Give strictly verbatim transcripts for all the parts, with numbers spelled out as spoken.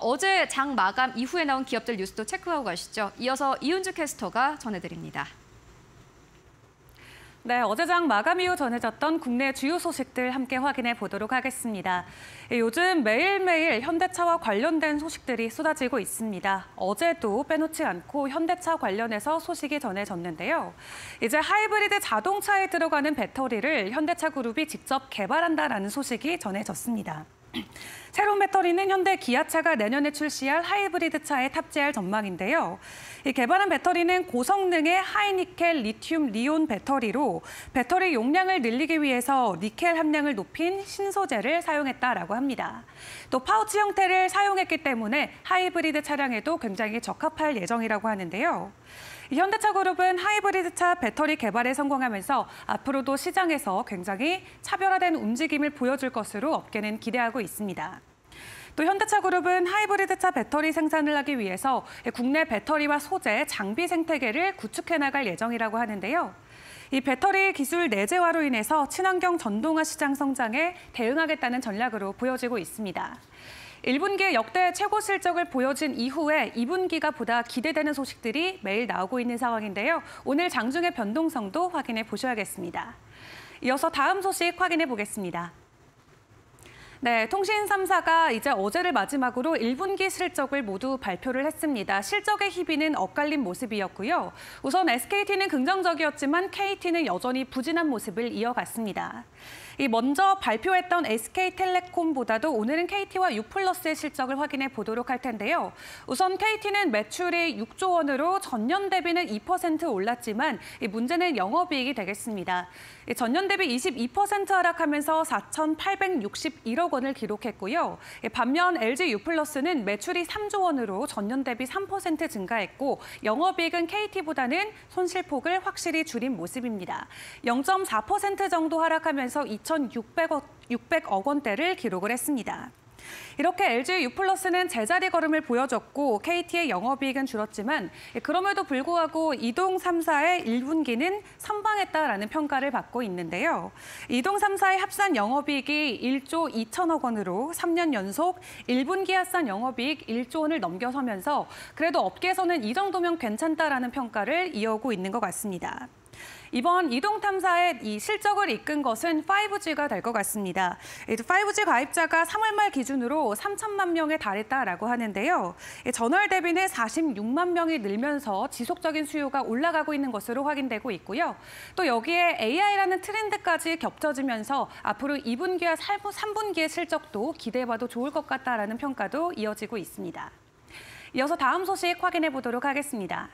어제 장 마감 이후에 나온 기업들 뉴스도 체크하고 가시죠. 이어서 이은주 캐스터가 전해드립니다. 네, 어제 장 마감 이후 전해졌던 국내 주요 소식들 함께 확인해 보도록 하겠습니다. 요즘 매일매일 현대차와 관련된 소식들이 쏟아지고 있습니다. 어제도 빼놓지 않고 현대차 관련해서 소식이 전해졌는데요. 이제 하이브리드 자동차에 들어가는 배터리를 현대차 그룹이 직접 개발한다라는 소식이 전해졌습니다. 새로운 배터리는 현대 기아차가 내년에 출시할 하이브리드 차에 탑재할 전망인데요. 이 개발한 배터리는 고성능의 하이니켈 리튬 리온 배터리로 배터리 용량을 늘리기 위해서 니켈 함량을 높인 신소재를 사용했다라고 합니다. 또 파우치 형태를 사용했기 때문에 하이브리드 차량에도 굉장히 적합할 예정이라고 하는데요. 현대차그룹은 하이브리드차 배터리 개발에 성공하면서 앞으로도 시장에서 굉장히 차별화된 움직임을 보여줄 것으로 업계는 기대하고 있습니다. 또 현대차그룹은 하이브리드차 배터리 생산을 하기 위해서 국내 배터리와 소재, 장비 생태계를 구축해 나갈 예정이라고 하는데요. 이 배터리 기술 내재화로 인해서 친환경 전동화 시장 성장에 대응하겠다는 전략으로 보여지고 있습니다. 일 분기에 역대 최고 실적을 보여준 이후에 이 분기가 보다 기대되는 소식들이 매일 나오고 있는 상황인데요. 오늘 장중의 변동성도 확인해 보셔야겠습니다. 이어서 다음 소식 확인해 보겠습니다. 네, 통신 삼 사가 이제 어제를 마지막으로 일 분기 실적을 모두 발표를 했습니다. 실적의 희비는 엇갈린 모습이었고요. 우선 에스케이티는 긍정적이었지만 케이티는 여전히 부진한 모습을 이어갔습니다. 이 먼저 발표했던 에스케이텔레콤보다도 오늘은 케이티와 유플러스의 실적을 확인해 보도록 할 텐데요. 우선 케이티는 매출이 육조 원으로 전년 대비는 이 퍼센트 올랐지만 이 문제는 영업이익이 되겠습니다. 전년 대비 이십이 퍼센트 하락하면서 사천팔백육십일억 원을 기록했고요. 반면 엘지 유플러스는 매출이 삼조 원으로 전년 대비 삼 퍼센트 증가했고 영업이익은 케이티보다는 손실폭을 확실히 줄인 모습입니다. 영 점 사 퍼센트 정도 하락하면서 이천육백억 원대를 기록을 했습니다. 이렇게 엘지 유플러스는 제자리 걸음을 보여줬고 케이티의 영업이익은 줄었지만 그럼에도 불구하고 이동 삼 사의 일 분기는 선방했다라는 평가를 받고 있는데요. 이동 삼 사의 합산 영업이익이 일조 이천억 원으로 삼 년 연속 일 분기 합산 영업이익 일조 원을 넘겨서면서 그래도 업계에서는 이 정도면 괜찮다라는 평가를 이어오고 있는 것 같습니다. 이번 이동 탐사의 이 실적을 이끈 것은 파이브지가 될 것 같습니다. 파이브지 가입자가 삼월 말 기준으로 삼천만 명에 달했다라고 하는데요. 전월 대비는 사십육만 명이 늘면서 지속적인 수요가 올라가고 있는 것으로 확인되고 있고요. 또 여기에 에이아이라는 트렌드까지 겹쳐지면서 앞으로 이 분기와 삼 분기의 실적도 기대해봐도 좋을 것 같다라는 평가도 이어지고 있습니다. 이어서 다음 소식 확인해 보도록 하겠습니다.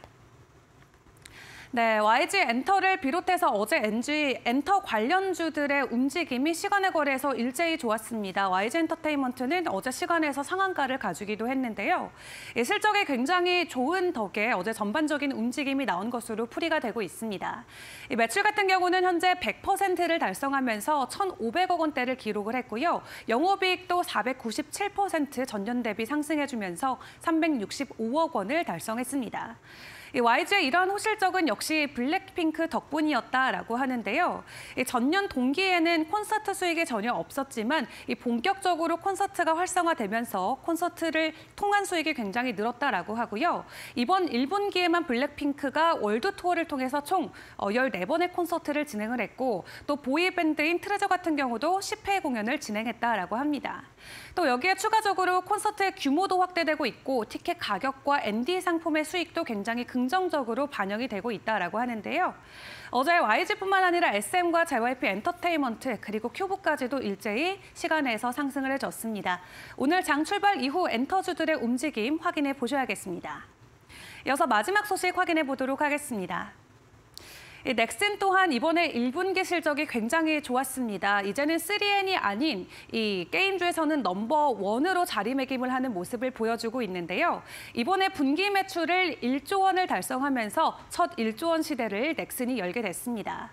네, 와이지 엔터를 비롯해서 어제 엔지 엔터 관련주들의 움직임이 시간의 거래에서 일제히 좋았습니다. 와이지 엔터테인먼트는 어제 시간에서 상한가를 가주기도 했는데요. 실적이 굉장히 좋은 덕에 어제 전반적인 움직임이 나온 것으로 풀이가 되고 있습니다. 매출 같은 경우는 현재 백 퍼센트를 달성하면서 천오백억 원대를 기록을 했고요. 영업이익도 사백구십칠 퍼센트 전년 대비 상승해주면서 삼백육십오억 원을 달성했습니다. 이 와이지의 이러한 호실적은 역시 블랙핑크 덕분이었다라고 하는데요. 이 전년 동기에는 콘서트 수익이 전혀 없었지만 이 본격적으로 콘서트가 활성화되면서 콘서트를 통한 수익이 굉장히 늘었다라고 하고요. 이번 일 분기에만 블랙핑크가 월드 투어를 통해서 총 열네 번의 콘서트를 진행을 했고 또 보이밴드인 트레저 같은 경우도 십 회 공연을 진행했다라고 합니다. 또 여기에 추가적으로 콘서트의 규모도 확대되고 있고 티켓 가격과 앤디 상품의 수익도 굉장히 긍정적으로 반영이 되고 있다라고 하는데요. 어제 와이지뿐만 아니라 에스엠과 제이와이피 엔터테인먼트 그리고 큐브까지도 일제히 시간에서 상승을 해줬습니다. 오늘 장 출발 이후 엔터주들의 움직임 확인해 보셔야겠습니다. 이어서 마지막 소식 확인해 보도록 하겠습니다. 이 넥슨 또한 이번에 일 분기 실적이 굉장히 좋았습니다. 이제는 쓰리엔이 아닌 이 게임주에서는 넘버원으로 자리매김을 하는 모습을 보여주고 있는데요. 이번에 분기 매출을 일조 원을 달성하면서 첫 일조 원 시대를 넥슨이 열게 됐습니다.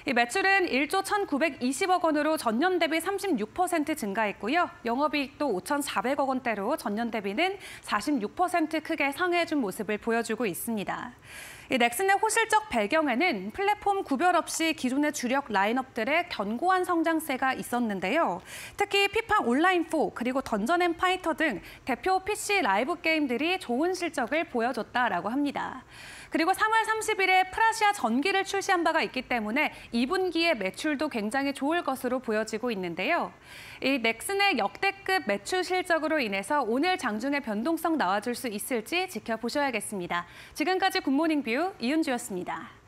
이 매출은 일조 천구백이십억 원으로 전년 대비 삼십육 퍼센트 증가했고요. 영업이익도 오천사백억 원대로 전년 대비는 사십육 퍼센트 크게 상회해준 모습을 보여주고 있습니다. 이 넥슨의 호실적 배경에는 플랫폼 구별 없이 기존의 주력 라인업들의 견고한 성장세가 있었는데요. 특히 피파 온라인사 그리고 던전 앤 파이터 등 대표 피씨 라이브 게임들이 좋은 실적을 보여줬다라고 합니다. 그리고 삼월 삼십일에 프라시아 전기를 출시한 바가 있기 때문에 이 분기의 매출도 굉장히 좋을 것으로 보여지고 있는데요. 이 넥슨의 역대급 매출 실적으로 인해서 오늘 장중에 변동성 나와줄 수 있을지 지켜보셔야겠습니다. 지금까지 굿모닝 뷰 이은주였습니다.